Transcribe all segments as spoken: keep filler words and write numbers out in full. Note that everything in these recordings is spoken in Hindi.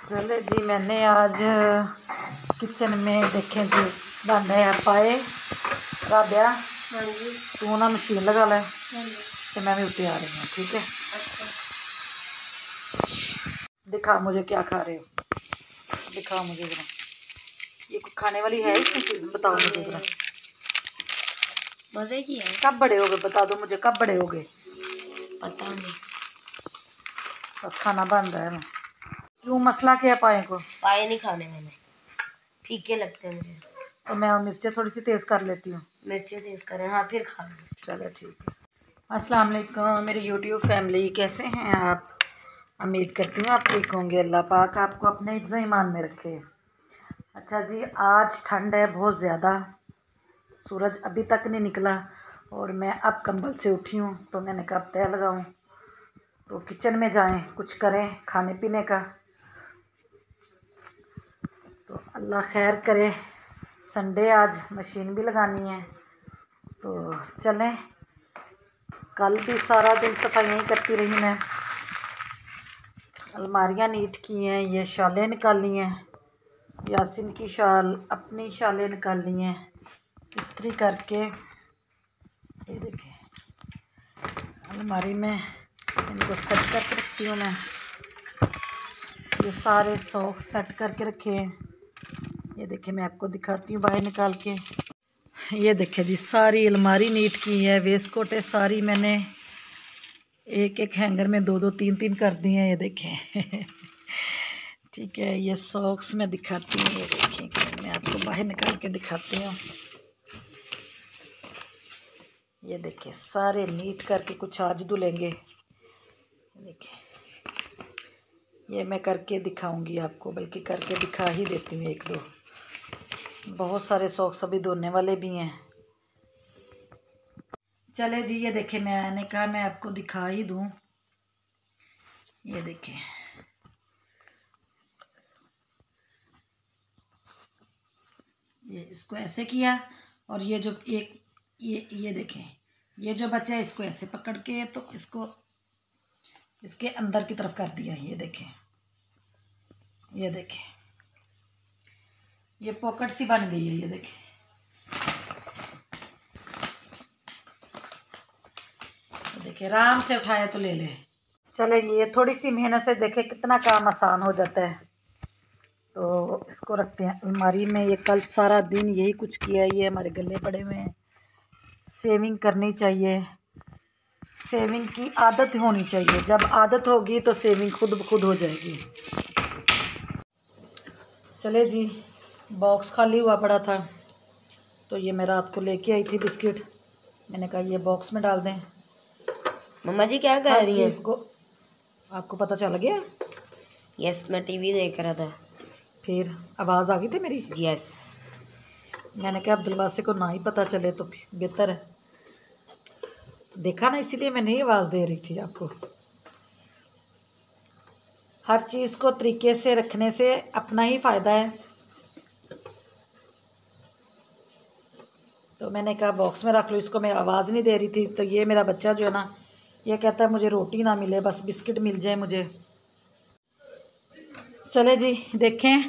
चले जी, मैंने आज किचन में देखें जी भांडे पाए। राबिया तू ना मशीन लगा ले तो मैं भी उठी आ रही हूँ, ठीक है? दिखा मुझे क्या खा रहे हो, दिखा मुझे जरा। ये कुछ खाने वाली है इसमें चीज़, बताओ मुझे जरा। मज़े की है। कब बड़े हो गए बता दो मुझे, कब बड़े हो गए? पता नहीं, बस खाना बन रहा है। क्यों, मसला क्या है? पाए को पाए नहीं खाने मैंने, फीके लगते हैं मुझे। तो मैं मिर्चें थोड़ी सी तेज़ कर लेती हूँ। मिर्चें तेज़ करें? हाँ फिर खा लो। चलो ठीक है। अस्सलाम वालेकुम मेरी यूट्यूब फैमिली, कैसे हैं आप? उम्मीद करती हूँ आप ठीक होंगे। अल्लाह पाक आपको अपने इज़्ज़ो ईमान में रखे। अच्छा जी, आज ठंड है बहुत ज़्यादा, सूरज अभी तक नहीं निकला और मैं अब कंबल से उठी हूँ, तो मैंने कहा अब तय लगाऊँ तो किचन में जाएं, कुछ करें खाने पीने का। तो अल्लाह खैर करे, संडे आज मशीन भी लगानी है तो चलें। कल भी सारा दिन सफाइयाँ ही करती रही मैं, अलमारियाँ नीट की हैं, ये शालें निकाली हैं, यासिन की शाल, अपनी शालें निकाली हैं इस्त्री करके। ये देखिए अलमारी में इनको सेट करके रखती हूँ मैं। ये सारे सॉक्स सेट करके रखे हैं। ये देखिए मैं आपको दिखाती हूँ बाहर निकाल के। ये देखिए जी सारी अलमारी नीट की है, वेस्ट कोट है सारी, मैंने एक एक हैंगर में दो दो तीन तीन कर दिए हैं। ये देखें ठीक है। ये सॉक्स मैं दिखाती हूँ, ये देखिए मैं आपको बाहर निकाल के दिखाती हूँ। ये देखिए सारे नीट करके, कुछ आज धुलेंगे। देखिए ये मैं करके दिखाऊंगी आपको, बल्कि करके दिखा ही देती हूँ एक दो। बहुत सारे सॉक्स अभी धोने वाले भी हैं। चले जी, ये देखें मैंने कहा मैं आपको दिखा ही दूँ। ये देखें ये इसको ऐसे किया और ये जो एक ये ये देखें ये जो बच्चा है इसको ऐसे पकड़ के तो इसको इसके अंदर की तरफ कर दिया। ये देखें ये देखें ये पॉकेट सी बन गई है। ये देखें ये देखें आराम से उठाया तो ले ले। चले ये थोड़ी सी मेहनत से देखें कितना काम आसान हो जाता है। तो इसको रखते हैं अलमारी में। ये कल सारा दिन यही कुछ किया, ये हमारे गले पड़े हुए हैं। सेविंग करनी चाहिए, सेविंग की आदत होनी चाहिए। जब आदत होगी तो सेविंग खुद ब खुद हो जाएगी। चले जी, बॉक्स खाली हुआ पड़ा था तो ये मैं रात को लेके आई थी बिस्किट, मैंने कहा ये बॉक्स में डाल दें। मम्मा जी क्या कर रही हैं? इसको आपको पता चल गया? यस, मैं टीवी देख रहा था। फिर आवाज़ आ गई थी मेरी? यस। मैंने कहा अब्दुलवासे को ना ही पता चले तो बेहतर है। देखा ना, इसीलिए मैं नहीं आवाज़ दे रही थी आपको। हर चीज़ को तरीके से रखने से अपना ही फ़ायदा है। तो मैंने कहा बॉक्स में रख लो इसको, मैं आवाज़ नहीं दे रही थी। तो ये मेरा बच्चा जो है ना, ये कहता है मुझे रोटी ना मिले, बस बिस्किट मिल जाए मुझे। चले जी देखें,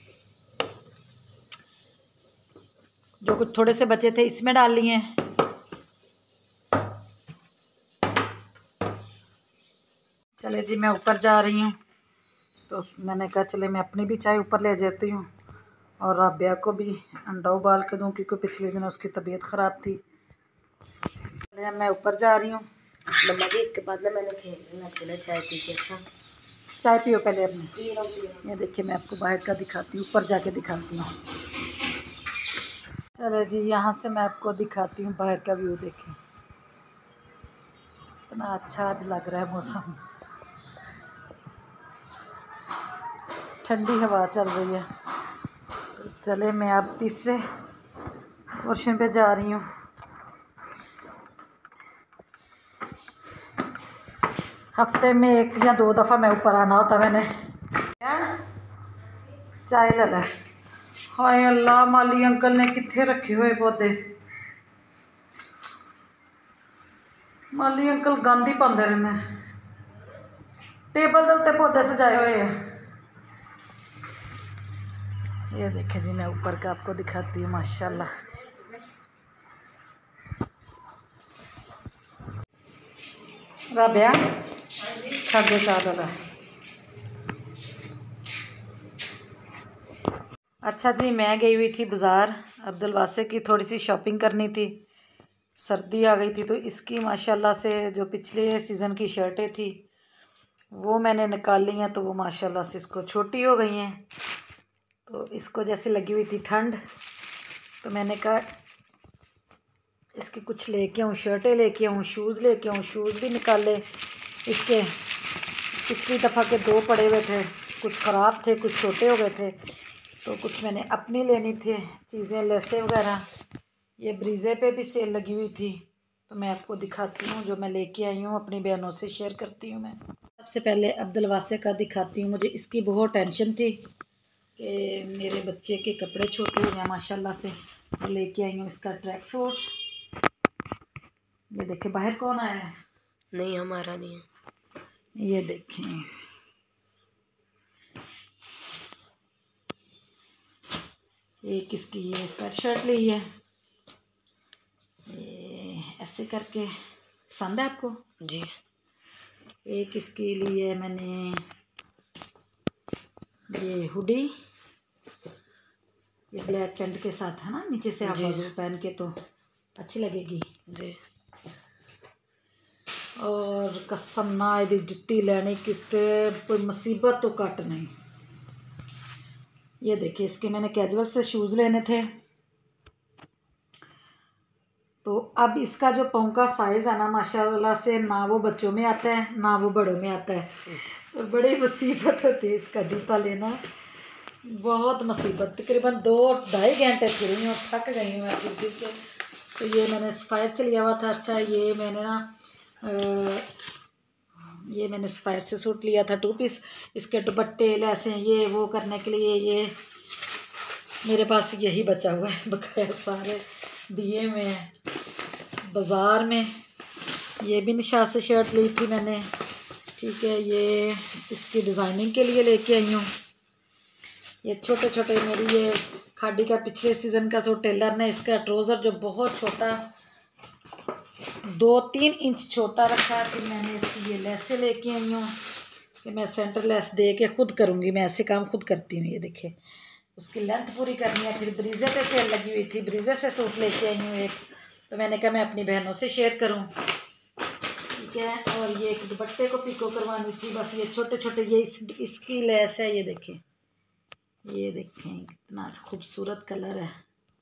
जो कुछ थोड़े से बचे थे इसमें डाल लिए। चले जी मैं ऊपर जा रही हूँ, तो मैंने कहा चले मैं अपनी भी चाय ऊपर ले जाती हूँ और राबिया को भी अंडा उबाल के दूँ, क्योंकि पिछले दिन उसकी तबीयत ख़राब थी। चले मैं ऊपर जा रही हूँ। मम्मा जी इसके बाद ना मैंने खेलना खेला चाय पी के। अच्छा चाय पियो पहले अपनी। ये देखिए मैं आपको बाहर का दिखाती हूँ, ऊपर जाके दिखाती हूँ। चले जी यहाँ से मैं आपको दिखाती हूँ बाहर का व्यू। देखें इतना अच्छा आज लग रहा है मौसम, ठंडी हवा चल रही है। तो चले मैं अब तीसरे पोर्शन पे जा रही हूँ। हफ्ते में एक या दो दफ़ा मैं ऊपर आना होता। मैंने चाय ले ला। हाय अल्लाह, माली अंकल ने कितने रखे हुए पौधे। माली अंकल गंद ही पाते रहते, टेबल के उत्ते पौधे सजाए हुए हैं। ये देखें जी, मैं ऊपर का आपको दिखाती हूँ माशाल्लाह। राबिया छागो चादर। अच्छा जी, मैं गई हुई थी बाज़ार, अब्दुल वासे की थोड़ी सी शॉपिंग करनी थी। सर्दी आ गई थी तो इसकी माशाल्लाह से जो पिछले सीज़न की शर्टें थी वो मैंने निकाल ली हैं, तो वो माशाल्लाह से इसको छोटी हो गई हैं। तो इसको जैसे लगी हुई थी ठंड, तो मैंने कहा इसकी कुछ लेके आऊँ, शर्टें लेके आऊँ, शूज़ लेके आऊँ। शूज़ भी निकाले इसके, पिछली दफ़ा के दो पड़े हुए थे, कुछ ख़राब थे, कुछ छोटे हो गए थे, तो कुछ मैंने अपनी लेनी थी चीज़ें, लेसें वगैरह। ये ब्रीज़े पे भी सेल लगी हुई थी, तो मैं आपको दिखाती हूँ जो मैं लेके आई हूँ, अपनी बहनों से शेयर करती हूँ। मैं सबसे पहले अब्दुल वासे का दिखाती हूँ। मुझे इसकी बहुत टेंशन थी कि मेरे बच्चे के कपड़े छोटे हो गए माशाल्लाह से, तो लेके आई हूँ इसका ट्रैक सूट। ये देखें, बाहर कौन आया है? नहीं, हमारा नहीं है। ये देखें, एक इसकी ये स्वेट शर्ट ली है, ये ऐसे करके। पसंद है आपको? जी। एक इसके लिए मैंने ये हुडी, ये ब्लैक पैंट के साथ है ना, नीचे से आप बाजू पहन के तो अच्छी लगेगी जी। और कसम ना यदि जुत्ती लेने की कोई मुसीबत तो कट नहीं। ये देखिए, इसके मैंने कैजुअल से शूज़ लेने थे, तो अब इसका जो पाँव का साइज़ है ना माशाल्लाह से, ना वो बच्चों में आता है ना वो बड़ों में आता है, तो बड़ी मुसीबत होती है इसका जूता लेना, बहुत मुसीबत। तकरीबन दो ढाई घंटे फिरी हूँ, थक गई हूँ मैं फिर फिर के। तो ये मैंने सफ़ायर से लिया हुआ था। अच्छा, ये मैंने ना आ, ये मैंने सफ़ायर से सूट लिया था टू पीस। इसके दुपट्टे लैसें ये वो करने के लिए ये मेरे पास यही बचा हुआ है, बकाया सारे दिए हुए हैं बाज़ार में। ये भी निशा से शर्ट ली थी मैंने, ठीक है, ये इसकी डिज़ाइनिंग के लिए लेके आई हूँ। ये छोटे छोटे मेरी ये खाड़ी का पिछले सीज़न का जो टेलर ने इसका ट्राउज़र जो बहुत छोटा, दो तीन इंच छोटा रखा है, फिर मैंने इसकी ये लेसें लेके आई हूँ कि मैं सेंटर लेस दे के खुद करूँगी। मैं ऐसे काम खुद करती हूँ। ये देखिए, उसकी लेंथ पूरी करनी है। फिर ब्रीज़े पे सेल लगी हुई थी, ब्रीज़े से सूट लेके आई हूँ एक, तो मैंने कहा मैं अपनी बहनों से शेयर करूँ, ठीक है। और ये एक दुपट्टे को पिको करवानी थी, बस ये छोटे छोटे ये इस, इसकी लेस है। ये देखें, ये देखें कितना खूबसूरत कलर है।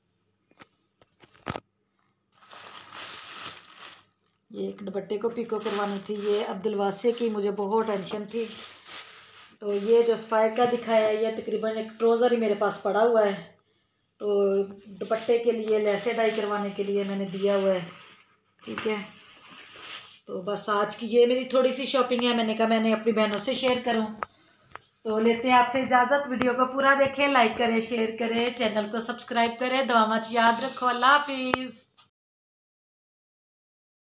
ये एक दुपट्टे को पिको करवानी थी, ये अब्दुल वासे की मुझे बहुत टेंशन थी। तो ये जो सफ़ायर का दिखाया है, ये तकरीबन एक ट्राउज़र ही मेरे पास पड़ा हुआ है, तो दुपट्टे के लिए लेसे डाई करवाने के लिए मैंने दिया हुआ है, ठीक है। तो बस आज की ये मेरी थोड़ी सी शॉपिंग है, मैंने कहा मैंने अपनी बहनों से शेयर करूं। तो लेते हैं आपसे इजाज़त। वीडियो को पूरा देखें, लाइक करें, शेयर करें, चैनल को सब्सक्राइब करें, दुआ में याद रखो। अल्लाह हाफिज़।